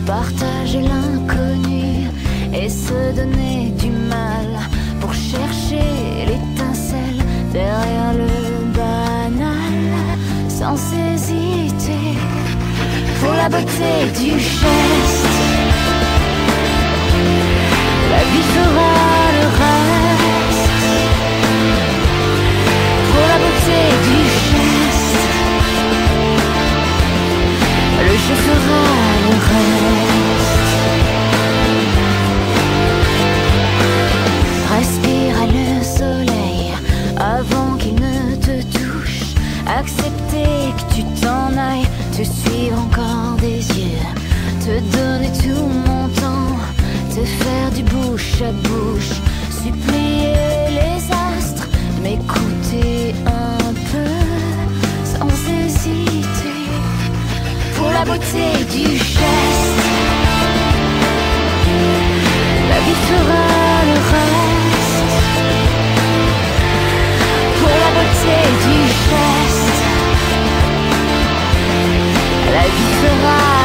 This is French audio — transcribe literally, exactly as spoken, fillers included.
partager l'inconnu et se donner du mal pour chercher l'étincelle derrière le banal, sans hésiter pour la beauté du geste. La vie fera le reste pour la beauté du geste. Le jeu fera le reste. Respire le soleil avant qu'il ne te touche. Accepter que tu t'en ailles, te suivre encore des yeux, te donner tout mon temps, te faire du bouche à bouche, supplier les astres de m'écouter un peu, sans hésiter, pour la beauté du geste. La vie fera le reste, pour la beauté du geste. La vie fera